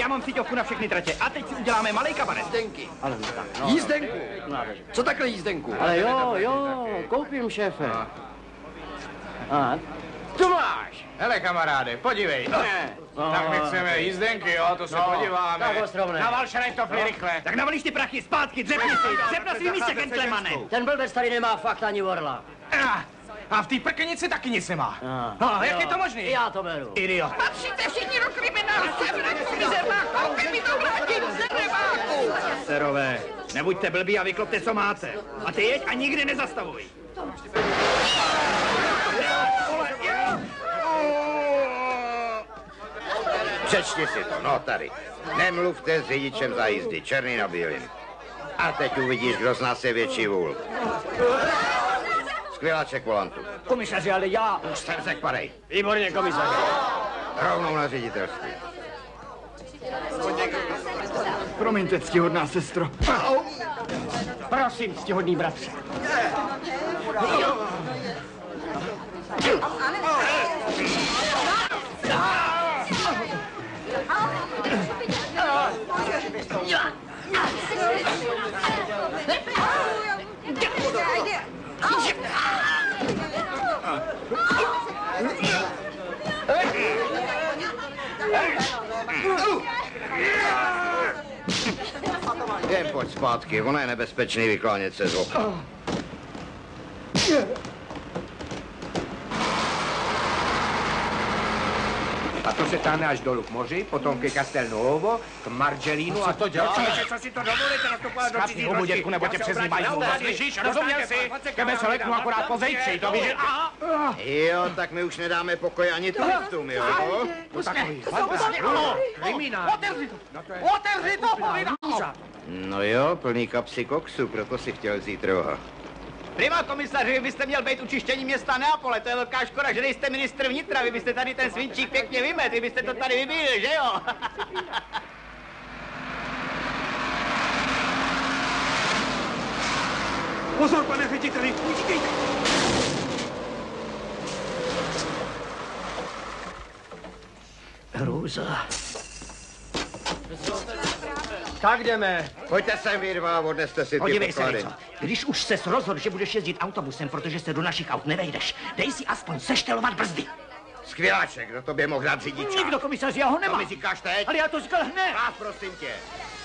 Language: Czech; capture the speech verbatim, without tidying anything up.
já mám síťovku na všechny tratě a teď si uděláme malej kabaret. Jízdenky. Ale tak, no, Jízdenku. No, Co takhle jízdenku? ale jo, jo, koupím, šéfe. A, tu máš. Hele, kamaráde, podívej. Ne. Tak my chceme jízdenky, jo, to se No, podíváme. tak ostrovné. Naval šrechtofly No. rychle. Tak navalíš ty prachy zpátky, dřepni si, dřep na svým místě, gentlemane. Ten blbec tady nemá fakt ani orla. Ah, a v té prkenici taky nic nemá. A, No, jak jo, je to možný? Já to beru. Idiot. Patříte všichni do kriminálky, vrátí zermáku, vy mi to vrátit zermáku. Serové, nebuďte blbí a vyklopte, co máte. A ty jeď a nikdy nezastavuj. Přečti si to, no tady. Nemluvte s řidičem za jízdy, černý na bílým. A teď uvidíš, kdo z nás je větší vůl. Skvěláček volantu. Komisaři, ale já... Už jsem se kvarej. Výborně, komisaři. Rovnou na ředitelství. Promiňte, ctihodná sestro. Prosím, ctihodný bratře. Jen pojď zpátky, ono je nebezpečný vyklánět se z okna. A to se táhne až dolů k moři, potom ke Castelnuovo, k Margelinu a to dělá. Co si to dovolíte nastupovat do cizí hubu, dětku, nebo tě přes ní mají zůvat. Slyšíš, rozuměl si? Tebe se leknu akorát po zejtří, to víš, že... Jo, tak my už nedáme pokoj ani turistům, jo? Kriminál. Otevři to, otevři to, povídám. No jo, plný kapsy koksu, proto si chtěl vzít roha. Prima komisaři, vy byste měl být učištění města Neapole, to je velká škoda, že nejste ministr vnitra, vy byste tady ten svinčík pěkně vymet, vy byste to tady vybíli, že jo? Pozor, pane řediteli, utíkejte. Hrůza. Tak jdeme. Pojďte sem, vy dva, odneste si ty Podívej se, poklady. Rico, když už ses rozhodl, že budeš jezdit autobusem, protože se do našich aut nevejdeš, dej si aspoň seštelovat brzdy. Skvěláček, kdo tobě mohl dát řidiča? Nikdo, komisaři, já ho To nemám. mi říkáš teď? Ale já to říkal hned. Vás, prosím tě.